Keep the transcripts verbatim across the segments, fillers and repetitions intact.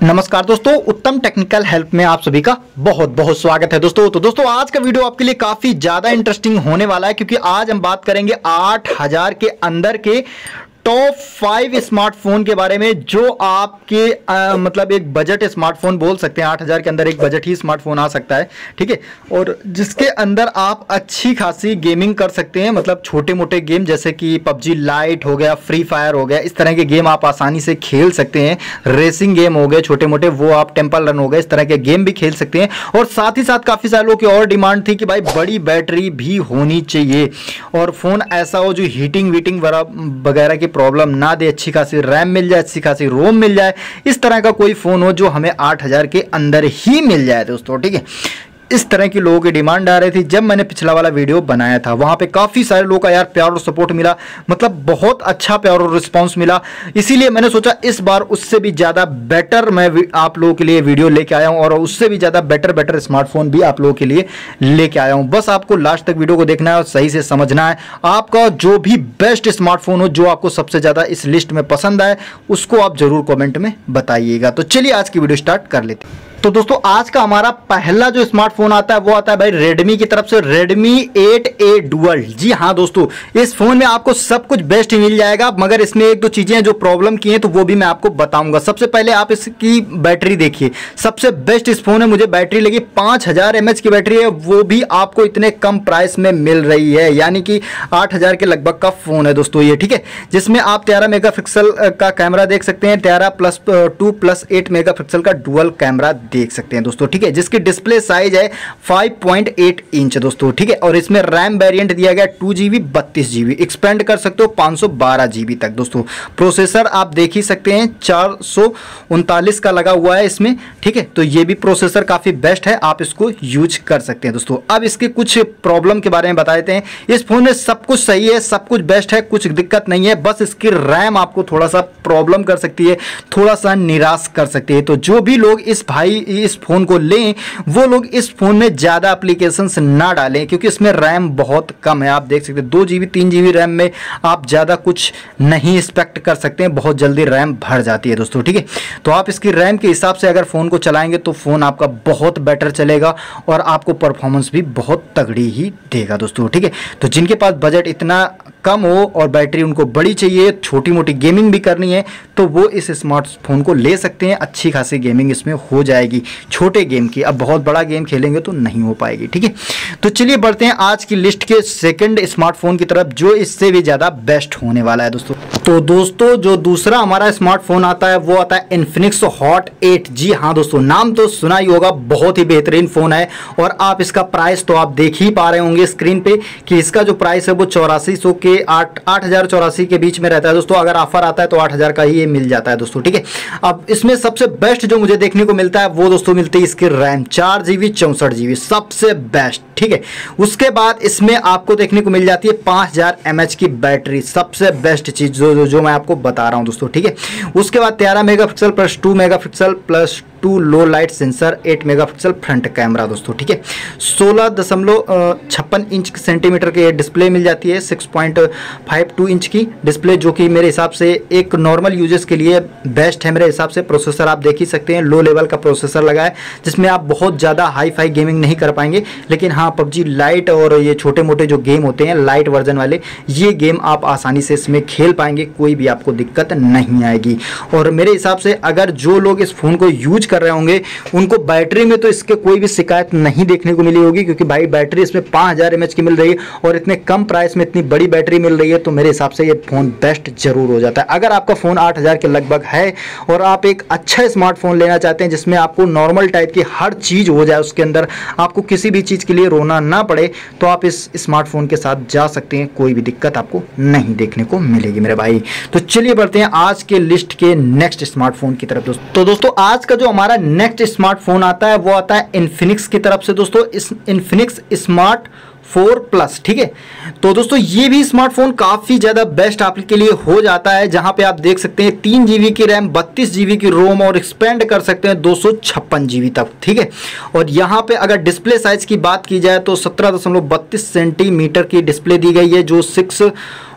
नमस्कार दोस्तों, उत्तम टेक्निकल हेल्प में आप सभी का बहुत बहुत स्वागत है दोस्तों। तो दोस्तों आज का वीडियो आपके लिए काफी ज्यादा इंटरेस्टिंग होने वाला है, क्योंकि आज हम बात करेंगे आठ हजार के अंदर के टॉप फाइव स्मार्टफोन के बारे में, जो आपके आ, मतलब एक बजट स्मार्टफोन बोल सकते हैं। आठ हजार के अंदर एक बजट ही स्मार्टफोन आ सकता है, ठीक है, और जिसके अंदर आप अच्छी खासी गेमिंग कर सकते हैं। मतलब छोटे मोटे गेम जैसे कि पबजी लाइट हो गया, फ्री फायर हो गया, इस तरह के गेम आप आसानी से खेल सकते हैं। रेसिंग गेम हो गए छोटे मोटे, वो आप टेम्पल रन हो गए, इस तरह के गेम भी खेल सकते हैं। और साथ ही साथ काफ़ी सारे लोगों की और डिमांड थी कि भाई बड़ी बैटरी भी होनी चाहिए और फ़ोन ऐसा हो जो हीटिंग वीटिंग वगैरह की प्रॉब्लम ना दे, अच्छी खासी रैम मिल जाए, अच्छी खासी रोम मिल जाए, इस तरह का कोई फोन हो जो हमें आठ हजार के अंदर ही मिल जाए दोस्तों, ठीक है। इस तरह की लोगों की डिमांड आ रही थी। जब मैंने पिछला वाला वीडियो बनाया था वहां पे काफी सारे लोगों का यार प्यार और सपोर्ट मिला, मतलब बहुत अच्छा प्यार और रिस्पांस मिला। इसीलिए मैंने सोचा इस बार उससे भी ज्यादा बेटर मैं आप लोगों के लिए वीडियो लेके आया हूं और उससे भी ज्यादा बेटर बेटर स्मार्टफोन भी आप लोगों के लिए लेके आया हूं। बस आपको लास्ट तक वीडियो को देखना है और सही से समझना है। आपका जो भी बेस्ट स्मार्टफोन हो, जो आपको सबसे ज्यादा इस लिस्ट में पसंद आए, उसको आप जरूर कॉमेंट में बताइएगा। तो चलिए आज की वीडियो स्टार्ट कर लेते हैं। तो दोस्तों आज का हमारा पहला जो स्मार्टफोन आता है वो आता है भाई रेडमी की तरफ से, रेडमी एट ए डुअल। जी हाँ दोस्तों, इस फोन में आपको सब कुछ बेस्ट ही मिल जाएगा, मगर इसमें एक दो चीजें जो प्रॉब्लम की हैं तो वो भी मैं आपको बताऊंगा। सबसे पहले आप इसकी बैटरी देखिए, सबसे बेस्ट इस फोन है, मुझे बैटरी लगी पांच हजार एम एच की बैटरी है, वो भी आपको इतने कम प्राइस में मिल रही है, यानी कि आठ हजार के लगभग का फोन है दोस्तों ये, ठीक है। जिसमें आप तेरह मेगा पिक्सल का कैमरा देख सकते हैं, तेरह plus two plus eight mega pixel का डुअल कैमरा देख सकते हैं दोस्तों, ठीक है। जिसकी डिस्प्ले साइज है फाइव पॉइंट एट इंच दोस्तों, ठीक है। और इसमें रैम वेरिएंट दिया गया टू जीबी बत्तीस जीबी, एक्सपेंड कर सकते हो पाँच सौ बारह जीबी तक दोस्तों। प्रोसेसर आप देख ही सकते हैं चार सौ उनतालीस का लगा हुआ है इसमें, ठीक है। तो ये भी प्रोसेसर काफी बेस्ट है, आप इसको यूज कर सकते हैं दोस्तों। अब इसके कुछ प्रॉब्लम के बारे में बता देते हैं। इस फोन में सब कुछ सही है, सब कुछ बेस्ट है, कुछ दिक्कत नहीं है, बस इसकी रैम आपको थोड़ा सा प्रॉब्लम कर सकती है, थोड़ा सा निराश कर सकती है। तो जो भी लोग इस भाई इस फोन को लें वो लोग इस फोन में ज्यादा एप्लीकेशंस ना डालें, क्योंकि इसमें रैम बहुत कम है। आप देख सकते हैं दो जीबी तीन जीबी रैम में आप ज्यादा कुछ नहीं एक्सपेक्ट कर सकते हैं, बहुत जल्दी रैम भर जाती है दोस्तों, ठीक है। तो आप इसकी रैम के हिसाब से अगर फोन को चलाएंगे तो फोन आपका बहुत बेटर चलेगा और आपको परफॉर्मेंस भी बहुत तगड़ी ही देगा दोस्तों, ठीक है। तो जिनके पास बजट इतना कम हो और बैटरी उनको बड़ी चाहिए, छोटी मोटी गेमिंग भी करनी है, तो वो इस स्मार्टफोन को ले सकते हैं। अच्छी खासी गेमिंग इसमें हो जाएगी छोटे गेम की, अब बहुत बड़ा गेम खेलेंगे तो नहीं हो पाएगी, ठीक है। तो चलिए बढ़ते हैं आज की लिस्ट के सेकंड स्मार्टफोन की तरफ, जो इससे भी ज़्यादा बेस्ट होने वाला है दोस्तों। तो दोस्तों जो दूसरा हमारा स्मार्टफोन आता है वो आता है इन्फिनिक्स हॉट एट। जी हाँ दोस्तों, नाम तो सुना ही होगा, बहुत ही बेहतरीन फ़ोन है। और आप इसका प्राइस तो आप देख ही पा रहे होंगे स्क्रीन पे कि इसका जो प्राइस है वो चौरासी सौ के आठ आठ हजार चौरासी के बीच में रहता है दोस्तों। अगर ऑफर आता है तो आठ हजार का ही ये मिल जाता है दोस्तों, ठीक है। अब इसमें सबसे बेस्ट जो मुझे देखने को मिलता है वो दोस्तों मिलती है इसकी रैम चार जीबी चौसठ जीबी, सबसे बेस्ट, ठीक है। उसके बाद इसमें आपको देखने को मिल जाती है पांच हजार एम एच की बैटरी, सबसे बेस्ट चीज जो, जो जो मैं आपको बता रहा हूं दोस्तों, ठीक है। उसके बाद तेरह mega pixel plus two mega pixel plus two low light sensor, eight mega pixel front camera दोस्तों, ठीक है। सोलह दशमलव छप्पन इंच सेंटीमीटर की डिस्प्ले मिल जाती है, six point five two inch की डिस्प्ले, जो कि मेरे हिसाब से एक नॉर्मल यूजर्स के लिए बेस्ट है मेरे हिसाब से। प्रोसेसर आप देख ही सकते हैं, लो लेवल का प्रोसेसर लगा है, जिसमें आप बहुत ज़्यादा हाई फाई गेमिंग नहीं कर पाएंगे, लेकिन हाँ पबजी लाइट और ये छोटे मोटे जो गेम होते हैं लाइट वर्जन वाले, ये गेम आप आसानी से इसमें खेल पाएंगे, कोई भी आपको दिक्कत नहीं आएगी। और मेरे हिसाब से अगर जो लोग इस फोन को यूज कर रहे होंगे उनको बैटरी में तो इसके कोई भी शिकायत नहीं देखने को मिली होगी, क्योंकि भाई बैटरी इसमें पाँच हजार एम एच की मिल रही है और इतने कम प्राइस में इतनी बड़ी बैटरी मिल रही है, तो मेरे हिसाब से ये फोन बेस्ट जरूर हो जाता है। अगर आपका फोन आठ हजार के लगभग है और आप एक अच्छा स्मार्टफोन लेना चाहते हैं जिसमें आपको नॉर्मल टाइप की हर चीज हो जाए, उसके अंदर आपको किसी भी चीज के लिए रोना ना पड़े, तो आप इस स्मार्टफोन के साथ जा सकते हैं, कोई भी दिक्कत आपको नहीं देखने को मिलेगी मेरे भाई। तो चलिए बढ़ते हैं आज के लिस्ट के नेक्स्ट स्मार्टफोन की तरफ दोस्तों। तो दोस्तों आज का जो हमारा नेक्स्ट स्मार्टफोन आता है वो आता है इन्फिनिक्स की तरफ से दोस्तों, इस इन्फिनिक्स स्मार्ट फोर प्लस, ठीक है। तो दोस्तों ये भी स्मार्टफोन काफी ज्यादा बेस्ट आपके लिए हो जाता है, जहां पे आप देख सकते हैं तीन जीबी की रैम, बत्तीस जीबी की रोम और एक्सपेंड कर सकते हैं दो सौ छप्पन जीबी तक, ठीक है। और यहाँ पे अगर डिस्प्ले साइज की बात की जाए तो सत्रह दशमलव बत्तीस सेंटीमीटर की डिस्प्ले दी गई है, जो six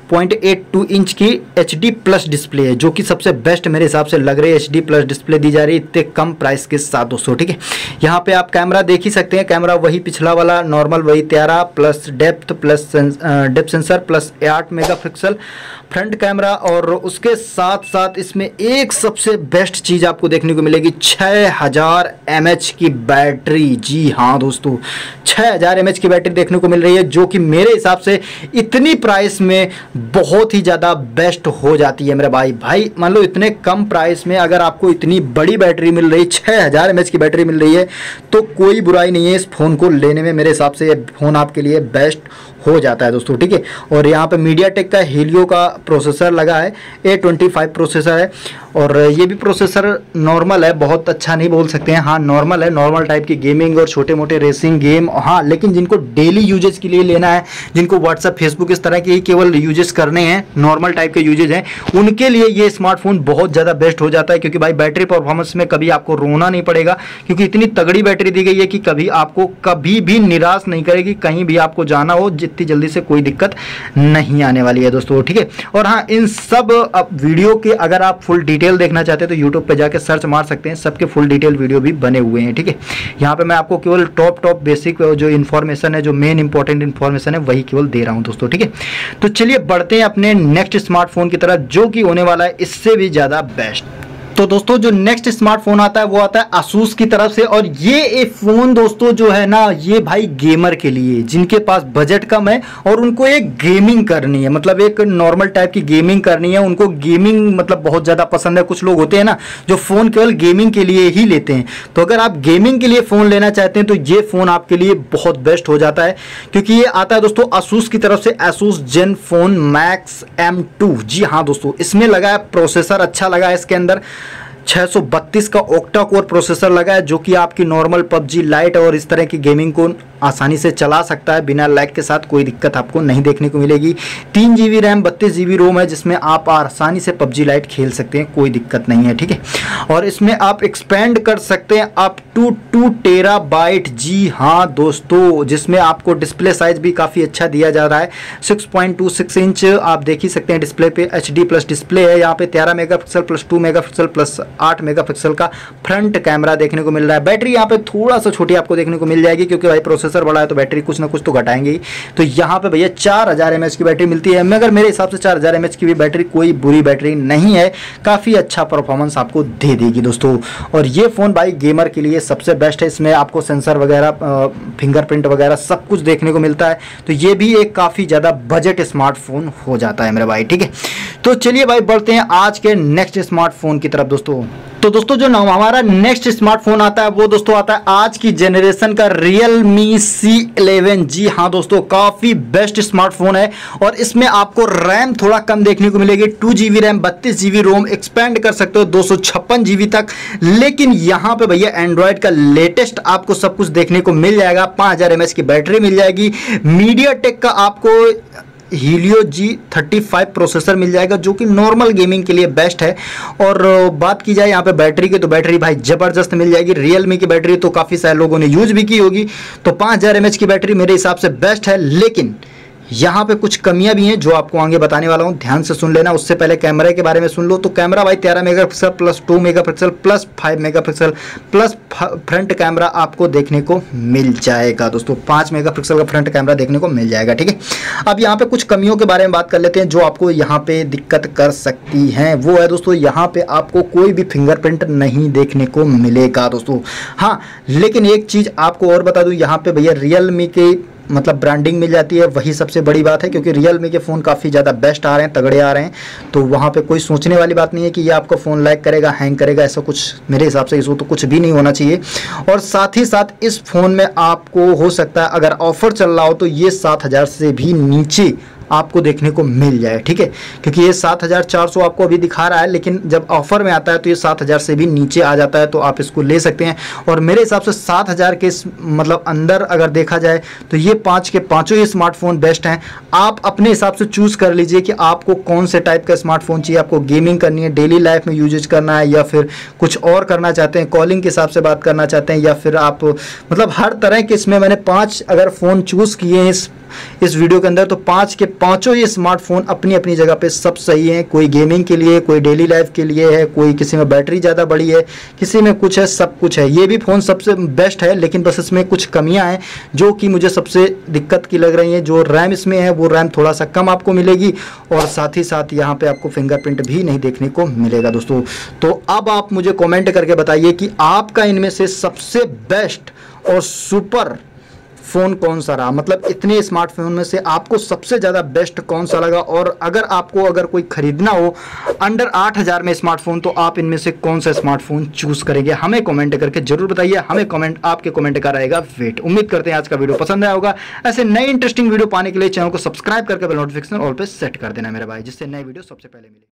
point eight two inch की एच डी प्लस डिस्प्ले है, जो कि सबसे बेस्ट मेरे हिसाब से लग रही है। एच डी प्लस डिस्प्ले दी जा रही है इतने कम प्राइस के साथ दोस्तों, ठीक है। यहाँ पे आप कैमरा देख ही सकते हैं, कैमरा वही पिछला वाला नॉर्मल वही तेरह plus depth plus depth sensor plus आठ मेगापिक्सल फ्रंट कैमरा, और उसके साथ साथ इसमें एक सबसे बेस्ट चीज़ आपको देखने को मिलेगी, छः हज़ार एम एच की बैटरी। जी हाँ दोस्तों, छः हज़ार एम एच की बैटरी देखने को मिल रही है, जो कि मेरे हिसाब से इतनी प्राइस में बहुत ही ज़्यादा बेस्ट हो जाती है मेरे भाई। भाई मान लो इतने कम प्राइस में अगर आपको इतनी बड़ी बैटरी मिल रही है, छः हज़ार एम एच की बैटरी मिल रही है, तो कोई बुराई नहीं है इस फ़ोन को लेने में। मेरे हिसाब से ये फ़ोन आपके लिए बेस्ट हो जाता है दोस्तों, ठीक है। और यहाँ पे मीडियाटेक का हीलियो का प्रोसेसर लगा है, ए ट्वेंटी फाइव प्रोसेसर है, और ये भी प्रोसेसर नॉर्मल है, बहुत अच्छा नहीं बोल सकते हैं, हाँ नॉर्मल है, नॉर्मल टाइप की गेमिंग और छोटे मोटे रेसिंग गेम, हाँ। लेकिन जिनको डेली यूजेस के लिए लेना है, जिनको व्हाट्सअप फेसबुक इस तरह के ही केवल यूजेस करने हैं, नॉर्मल टाइप के यूजेस हैं, उनके लिए ये स्मार्टफोन बहुत ज़्यादा बेस्ट हो जाता है। क्योंकि भाई बैटरी परफॉर्मेंस में कभी आपको रोना नहीं पड़ेगा, क्योंकि इतनी तगड़ी बैटरी दी गई है कि कभी आपको कभी भी निराश नहीं करेगी। कहीं भी आपको जाना हो इतनी जल्दी से कोई दिक्कत नहीं आने वाली है दोस्तों, ठीक है। और हाँ, इन सब अब वीडियो के अगर आप फुल डिटेल देखना चाहते हैं तो यूट्यूब पे जाके सर्च मार सकते हैं, सबके फुल डिटेल वीडियो भी बने हुए हैं, ठीक है। यहाँ पे मैं आपको केवल टॉप टॉप बेसिक जो इन्फॉर्मेशन है, जो मेन इंपॉर्टेंट इन्फॉर्मेशन है, वही केवल दे रहा हूँ दोस्तों, ठीक है। तो चलिए बढ़ते हैं अपने नेक्स्ट स्मार्टफोन की तरफ, जो कि होने वाला है इससे भी ज़्यादा बेस्ट। तो दोस्तों जो नेक्स्ट स्मार्टफोन आता है वो आता है Asus की तरफ से, और ये एक फ़ोन दोस्तों जो है ना, ये भाई गेमर के लिए, जिनके पास बजट कम है और उनको एक गेमिंग करनी है, मतलब एक नॉर्मल टाइप की गेमिंग करनी है, उनको गेमिंग मतलब बहुत ज़्यादा पसंद है। कुछ लोग होते हैं ना जो फ़ोन केवल गेमिंग के लिए ही लेते हैं, तो अगर आप गेमिंग के लिए फ़ोन लेना चाहते हैं तो ये फ़ोन आपके लिए बहुत बेस्ट हो जाता है, क्योंकि ये आता है दोस्तों Asus की तरफ से, Asus Zenfone Max M two. जी हाँ दोस्तों, इसमें लगा है प्रोसेसर, अच्छा लगा है, इसके अंदर छह सौ बत्तीस का ऑक्टा कोर प्रोसेसर लगा है, जो कि आपकी नॉर्मल पबजी लाइट और इस तरह की गेमिंग को आसानी से चला सकता है बिना लैग के साथ, कोई दिक्कत आपको नहीं देखने को मिलेगी। तीन जी बी रैम बत्तीस जी बी रोम है, जिसमें आप आसानी से पबजी लाइट खेल सकते हैं, कोई दिक्कत नहीं है, ठीक है। और इसमें आप एक्सपेंड कर सकते हैं up to two terabyte. जी हाँ दोस्तों, जिसमें आपको डिस्प्ले साइज भी काफ़ी अच्छा दिया जा रहा है, six point two six inch आप देख ही सकते हैं डिस्प्ले पे, एच डी प्लस डिस्प्ले है। यहाँ पे तेरह mega pixel plus two mega pixel plus आठ मेगापिक्सल का फ्रंट कैमरा देखने को मिल रहा है। बैटरी यहाँ पे थोड़ा सा छोटी आपको देखने को मिल जाएगी, क्योंकि भाई प्रोसेसर बड़ा है तो बैटरी कुछ ना कुछ तो घटाएंगे ही। तो यहाँ पे भैया चार हज़ार एम एच की बैटरी मिलती है, मगर मेरे हिसाब से चार हज़ार एम एच की भी बैटरी कोई बुरी बैटरी नहीं है, काफ़ी अच्छा परफॉर्मेंस आपको दे देगी दोस्तों। और ये फ़ोन भाई गेमर के लिए सबसे बेस्ट है, इसमें आपको सेंसर वगैरह, फिंगरप्रिंट वगैरह सब कुछ देखने को मिलता है, तो ये भी एक काफ़ी ज़्यादा बजट स्मार्टफोन हो जाता है मेरे भाई, ठीक है। तो चलिए भाई बढ़ते हैं आज के नेक्स्ट स्मार्टफोन की तरफ दोस्तों। तो दोस्तों जो नाम हमारा नेक्स्ट स्मार्टफोन आता है वो दोस्तों आता है आज की जनरेशन का Realme सी इलेवन। जी हाँ दोस्तों, काफ़ी बेस्ट स्मार्टफोन है, और इसमें आपको रैम थोड़ा कम देखने को मिलेगी, टू जी बी रैम बत्तीस जी बी रोम, एक्सपेंड कर सकते हो दो सौ छप्पन जी बी तक। लेकिन यहाँ पे भैया एंड्रॉयड का लेटेस्ट आपको सब कुछ देखने को मिल जाएगा, पाँच हज़ार एम एच की बैटरी मिल जाएगी, मीडियाटेक का आपको Helio G thirty five processor मिल जाएगा, जो कि नॉर्मल गेमिंग के लिए बेस्ट है। और बात की जाए यहाँ पे बैटरी की, तो बैटरी भाई ज़बरदस्त मिल जाएगी। रियलमी की बैटरी तो काफ़ी सारे लोगों ने यूज भी की होगी, तो पाँच हज़ार एम एच की बैटरी मेरे हिसाब से बेस्ट है। लेकिन यहाँ पे कुछ कमियां भी हैं जो आपको आगे बताने वाला हूँ, ध्यान से सुन लेना। उससे पहले कैमरे के बारे में सुन लो। तो कैमरा भाई तेरह megapixel plus two megapixel plus five megapixel plus front camera आपको देखने को मिल जाएगा दोस्तों, पाँच मेगापिक्सल का फ्रंट कैमरा देखने को मिल जाएगा, ठीक है। अब यहाँ पे कुछ कमियों के बारे में बात कर लेते हैं जो आपको यहाँ पे दिक्कत कर सकती हैं। वो है दोस्तों, यहाँ पे आपको कोई भी फिंगरप्रिंट नहीं देखने को मिलेगा दोस्तों। हाँ, लेकिन एक चीज़ आपको और बता दूँ, यहाँ पे भैया रियलमी के मतलब ब्रांडिंग मिल जाती है, वही सबसे बड़ी बात है, क्योंकि रियलमी के फ़ोन काफ़ी ज़्यादा बेस्ट आ रहे हैं, तगड़े आ रहे हैं। तो वहाँ पे कोई सोचने वाली बात नहीं है कि ये आपका फ़ोन लैग करेगा, हैंग करेगा, ऐसा कुछ मेरे हिसाब से इसको तो कुछ भी नहीं होना चाहिए। और साथ ही साथ इस फ़ोन में आपको हो सकता है अगर ऑफ़र चल रहा हो तो ये सात हज़ार से भी नीचे आपको देखने को मिल जाए, ठीक है। क्योंकि ये सात हज़ार चार सौ आपको अभी दिखा रहा है, लेकिन जब ऑफर में आता है तो ये सात हज़ार से भी नीचे आ जाता है, तो आप इसको ले सकते हैं। और मेरे हिसाब से सात हज़ार के मतलब अंदर अगर देखा जाए तो ये पाँच के पाँचों ही स्मार्टफोन बेस्ट हैं। आप अपने हिसाब से चूज़ कर लीजिए कि आपको कौन से टाइप का स्मार्टफोन चाहिए। आपको गेमिंग करनी है, डेली लाइफ में यूजेज करना है, या फिर कुछ और करना चाहते हैं, कॉलिंग के हिसाब से बात करना चाहते हैं, या फिर आप मतलब हर तरह के इसमें मैंने पाँच अगर फ़ोन चूज़ किए हैं इस इस वीडियो के अंदर, तो पांच के पांचों ही स्मार्टफोन अपनी अपनी जगह पे सब सही हैं। कोई गेमिंग के लिए, कोई डेली लाइफ के लिए है, कोई किसी में बैटरी ज़्यादा बड़ी है, किसी में कुछ है, सब कुछ है। ये भी फ़ोन सबसे बेस्ट है, लेकिन बस इसमें कुछ कमियां हैं जो कि मुझे सबसे दिक्कत की लग रही हैं। जो रैम इसमें है वो रैम थोड़ा सा कम आपको मिलेगी, और साथ ही साथ यहाँ पे आपको फिंगरप्रिंट भी नहीं देखने को मिलेगा दोस्तों। तो अब आप मुझे कमेंट करके बताइए कि आपका इनमें से सबसे बेस्ट और सुपर फ़ोन कौन सा रहा, मतलब इतने स्मार्टफोन में से आपको सबसे ज़्यादा बेस्ट कौन सा लगा। और अगर आपको अगर कोई ख़रीदना हो अंडर आठ हज़ार में स्मार्टफोन, तो आप इनमें से कौन सा स्मार्टफोन चूज़ करेंगे, हमें कमेंट करके जरूर बताइए। हमें कमेंट, आपके कमेंट का रहेगा वेट। उम्मीद करते हैं आज का वीडियो पसंद आया होगा। ऐसे नए इंटरेस्टिंग वीडियो पाने के लिए चैनल को सब्सक्राइब करके बेल नोटिफिकेशन ऑल पे सेट कर देना मेरे भाई, जिससे नए वीडियो सबसे पहले मिले।